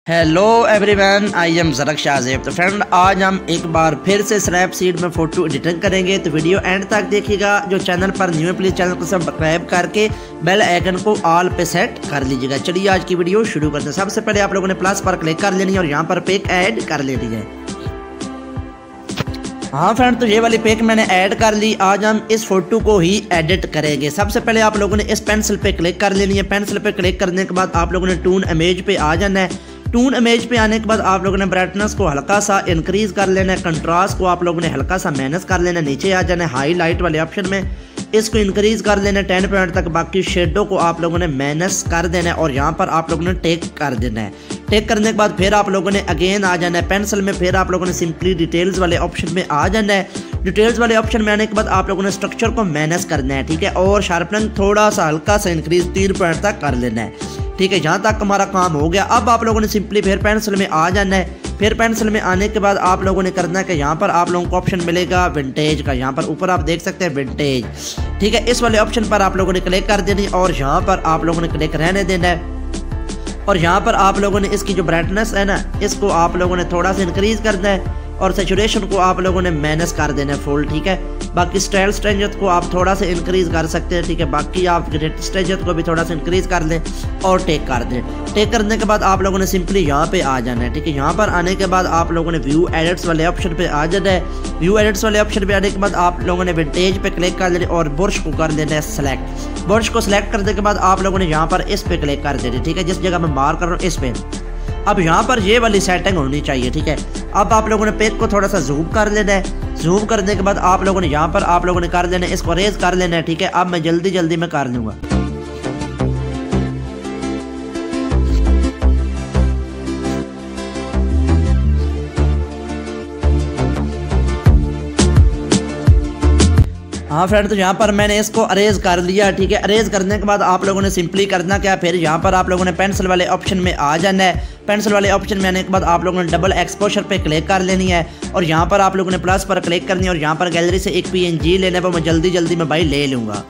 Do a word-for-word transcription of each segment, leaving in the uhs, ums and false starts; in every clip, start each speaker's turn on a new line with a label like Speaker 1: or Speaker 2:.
Speaker 1: Hello everyone, I am Zarak Shahzeb. तो friend, आज हम एक बार फिर से स्नैपसीड में फ़ोटो एडिटिंग करेंगे, तो वीडियो एंड तक देखिएगा। जो चैनल पर न्यू है प्लीज़ चैनल को सब्सक्राइब करके बेल आइकन को ऑल पे सेट कर लीजिएगा। चलिए आज की वीडियो शुरू करते हैं। सबसे पहले आप लोगों ने प्लस पर क्लिक कर लेनी है और यहाँ पर पिक ऐड कर लेनी है। हाँ फ्रेंड, तो ये वाली पिक मैंने ऐड कर ली। आज हम इस फोटो को ही एडिट करेंगे। सबसे पहले आप लोगों ने इस पेंसिल पे क्लिक कर लेनी है। पेंसिल पे क्लिक करने के बाद आप लोगों ने टून इमेज पे आ जाना है। टून इमेज पे आने के बाद आप लोगों ने ब्राइटनेस को हल्का सा इंक्रीज कर लेना है। कंट्रास्ट को आप लोगों ने हल्का सा माइनस कर लेना है। नीचे आ जाना है हाईलाइट वाले ऑप्शन में, इसको इंक्रीज कर लेना है टेन पॉइंट तक। बाकी शेडो को आप लोगों ने माइनस कर देना है और यहाँ पर आप लोगों ने टेक कर देना है। टेक करने के बाद फिर आप लोगों ने अगेन आ जाना है पेंसिल में। फिर आप लोगों ने सिंपली डिटेल्स वाले ऑप्शन में आ जाना है। डिटेल्स वाले ऑप्शन में आने के बाद आप लोगों ने स्ट्रक्चर को माइनस करना है, ठीक है। और शार्पनिंग थोड़ा सा हल्का सा इंक्रीज तीन पॉइंट तक कर लेना है, ठीक है। जहाँ तक हमारा काम हो गया, अब आप लोगों ने सिंपली फिर पेंसिल में आ जाना है। फिर पेंसिल में आने के बाद आप लोगों ने करना है कि यहाँ पर आप लोगों को ऑप्शन मिलेगा विंटेज का। यहाँ पर ऊपर आप देख सकते हैं विंटेज, ठीक है। इस वाले ऑप्शन पर आप लोगों ने क्लिक कर देनी और यहाँ पर आप लोगों ने क्लिक रहने देना है। और यहाँ पर आप लोगों ने इसकी जो ब्राइटनेस है ना, इसको आप लोगों ने थोड़ा सा इंक्रीज करना है और सैचुरेशन को आप लोगों ने माइनस कर देना है फुल, ठीक है। बाकी स्टाइल स्ट्रेंजर को आप थोड़ा सा इंक्रीज कर सकते हैं, ठीक है। बाकी आप ग्रेट स्ट्रेंजर को भी थोड़ा सा इंक्रीज कर दें और टेक कर दें। टेक करने के बाद आप लोगों ने सिंपली यहाँ पे आ जाना है, ठीक है। यहाँ पर आने के बाद आप लोगों ने व्यू एडिट्स वाले ऑप्शन पे आ जाना है। व्यू एडिट्स वाले ऑप्शन पे आने के बाद आप लोगों ने विंटेज पे क्लिक कर लेना और बुर्श को कर देना है सेलेक्ट। बुर्श को सिलेक्ट करने के बाद आप लोगों ने यहाँ पर इस पे क्लिक कर देना, ठीक है। जिस जगह मैं मार्क कर रहा हूँ इस पे अब यहाँ पर ये वाली सेटिंग होनी चाहिए, ठीक है। अब आप लोगों ने पेज को थोड़ा सा जूम कर लेना है। जूम करने के बाद आप लोगों ने यहाँ पर आप लोगों ने कर लेना है, इसको रेज कर लेना है, ठीक है। अब मैं जल्दी जल्दी में कर लूँगा। हाँ फ्रेंड, तो यहाँ पर मैंने इसको अरेज कर लिया, ठीक है। अरेज करने के बाद आप लोगों ने सिंपली करना क्या, फिर यहाँ पर आप लोगों ने पेंसिल वाले ऑप्शन में आ जाना है। पेंसिल वाले ऑप्शन में आने के बाद आप लोगों ने डबल एक्सपोजर पे क्लिक कर लेनी है और यहाँ पर आप लोगों ने प्लस पर क्लिक करनी है और यहाँ पर गैलरी से एक पीएनजी लेना है, वो मैं जल्दी जल्दी में भाई ले लूँगा।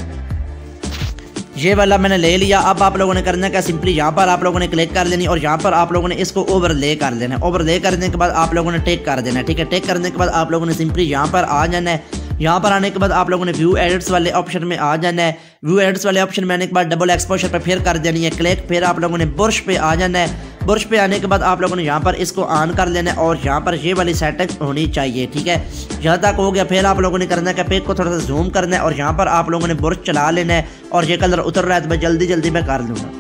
Speaker 1: ये वाला मैंने ले लिया। अब आप लोगों ने करना क्या, सिंपली यहाँ पर आप लोगों ने क्लिक कर लेनी और यहाँ पर आप लोगों ने इसको ओवरले कर देना है। ओवरले करने के बाद आप लोगों ने टेक कर देना है, ठीक है। टेक करने के बाद आप लोगों ने सिंपली यहाँ पर आ जाना है। यहाँ पर आने के बाद आप लोगों ने व्यू एडिट्स वाले ऑप्शन में आ जाना है। व्यू एडिट्स वाले ऑप्शन में आने के बाद डबल एक्सपोजर पे फिर कर देनी है क्लिक। फिर आप लोगों ने बुर्श पे आ जाना है। बुर्श पे आने के बाद आप लोगों ने यहाँ पर इसको ऑन कर लेना है और यहाँ पर ये वाली सेटिंग होनी चाहिए, ठीक है। यहाँ तक हो गया। फिर आप लोगों ने करना है कि पेज को थोड़ा सा जूम करना है और यहाँ पर आप लोगों ने बुर्श चला लेना है और ये कलर उतर रहा है तो मैं जल्दी जल्दी में कर लूँगा।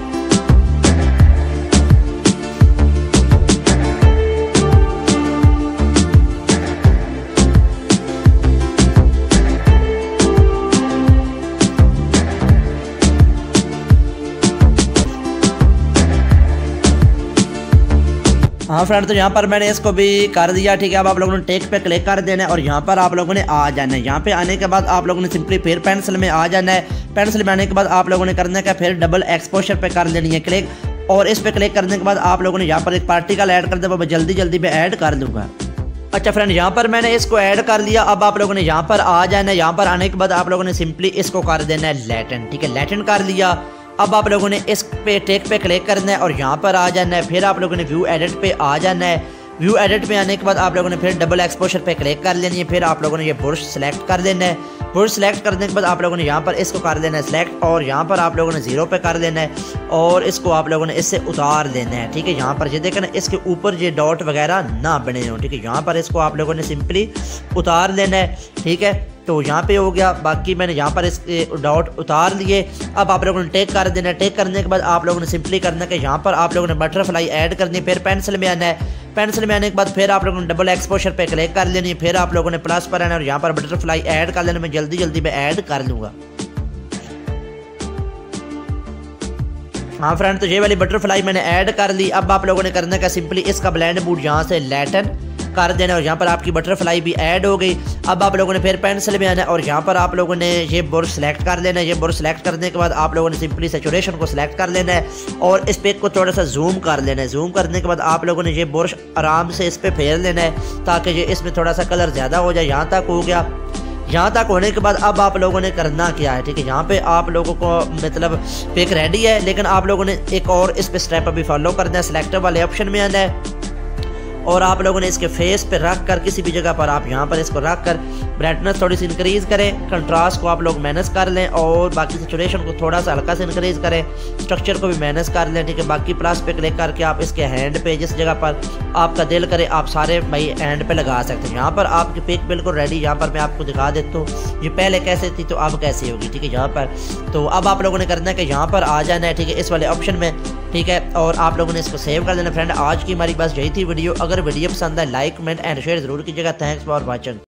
Speaker 1: हाँ फ्रेंड, तो यहाँ पर मैंने इसको भी कर दिया, ठीक है। अब आप लोगों ने टेक पे क्लिक कर देना है और यहाँ पर आप लोगों ने आ जाना है। यहाँ पे आने के बाद आप लोगों ने सिंपली फिर पेंसिल में आ जाना है। पेंसिल में आने के बाद आप लोगों ने करना है फिर डबल एक्सपोजर पे कर लेनी है क्लिक और इस पे क्लिक करने के बाद आप लोगों ने यहाँ पर एक पार्टिकल ऐड कर दिया, वो जल्दी जल्दी में ऐड कर दूंगा। अच्छा फ्रेंड, यहाँ पर मैंने इसको ऐड कर लिया। अब आप लोगों ने यहाँ पर आ जाना है। यहाँ पर आने के बाद आप लोगों ने सिंपली इसको कर देना है लैटेंट, ठीक है। लैटेंट कर लिया। अब आप लोगों ने इस पे टेक पे क्लिक करना है और यहाँ पर आ जाना है। फिर आप लोगों ने व्यू एडिट पे आ जाना है। व्यू एडिट पे आने के बाद आप लोगों ने फिर डबल एक्सपोजर पे क्लिक कर लेनी है। फिर आप लोगों ने ये बुर्श सेलेक्ट कर लेना है। बुर्श सेलेक्ट करने के बाद आप लोगों ने यहाँ पर इसको कर देना है सेलेक्ट और यहाँ पर आप लोगों ने जीरो पे कर देना है और इसको आप लोगों ने इससे उतार देना है, ठीक है। यहाँ पर ये देखें ना, इसके ऊपर ये डॉट वगैरह ना बने हो, ठीक है। यहाँ पर इसको आप लोगों ने सिंपली उतार लेना है, ठीक है। तो यहाँ पे हो गया। बाकी मैंने यहाँ पर इसके डॉट उतार लिए। अब आप लोगों ने टेक कर देना है। टेक करने के बाद आप लोगों ने सिंपली करना है कि यहाँ पर आप लोगों ने बटरफ्लाई ऐड करनी है। फिर पेंसिल में आना है। पेंसिल में आने के बाद फिर आप लोगों ने डबल एक्सपोजर पे क्लिक कर लेनी है। फिर आप लोगों ने प्लस पर आना है और यहाँ पर बटरफ्लाई ऐड कर लेना। मैं जल्दी जल्दी में ऐड कर लूँगा। हाँ फ्रेंड, तो ये वाली बटरफ्लाई मैंने ऐड कर ली। अब आप लोगों ने करना है सिंपली इसका ब्लेंड मूड यहाँ से लैटन कर देना और यहाँ पर आपकी बटरफ्लाई भी ऐड हो गई। अब आप लोगों ने फिर पेंसिल में आना है और यहाँ पर आप लोगों ने ये बुर्श सेलेक्ट कर लेना है। ये बुर्श सेलेक्ट करने के बाद आप लोगों ने सिंपली सैचुरेशन को सिलेक्ट कर लेना है और इस पेज को थोड़ा सा जूम कर लेना है। जूम करने के बाद आप लोगों ने ये बुर्श आराम से इस पर फेर लेना है ताकि ये इसमें थोड़ा सा कलर ज़्यादा हो जाए। यहाँ तक हो गया। यहाँ तक होने के बाद अब आप लोगों ने करना क्या है, ठीक है। यहाँ पे आप लोगों को मतलब पिक रेडी है, लेकिन आप लोगों ने एक और इस पे स्टेप अभी फॉलो करना है। सिलेक्टर वाले ऑप्शन में आना है और आप लोगों ने इसके फेस पे रख कर किसी भी जगह पर आप यहाँ पर इसको रख कर ब्राइटनेस थोड़ी सी इंक्रीज़ करें, कंट्रास्ट को आप लोग मैनेज कर लें और बाकी सिचुएशन को थोड़ा सा हल्का सा इंक्रीज़ करें, स्ट्रक्चर को भी मैनेज कर लें, ठीक है। बाकी प्लस पे क्लिक करके आप इसके हैंड पे जिस जगह पर आपका दिल करे आप सारे भाई हैंड पे लगा सकते हैं। यहाँ पर आपकी पिक बिल्कुल रेडी, यहाँ पर मैं आपको दिखा देता हूँ ये पहले कैसे थी तो अब कैसे होगी, ठीक है। यहाँ पर तो अब आप लोगों ने करना है कि यहाँ पर आ जाना है, ठीक है, इस वाले ऑप्शन में, ठीक है, और आप लोगों ने इसको सेव कर देना। फ्रेंड आज की हमारी बस यही थी वीडियो। अगर वीडियो पसंद है लाइक कमेंट एंड शेयर जरूर कीजिएगा। Thanks for watching.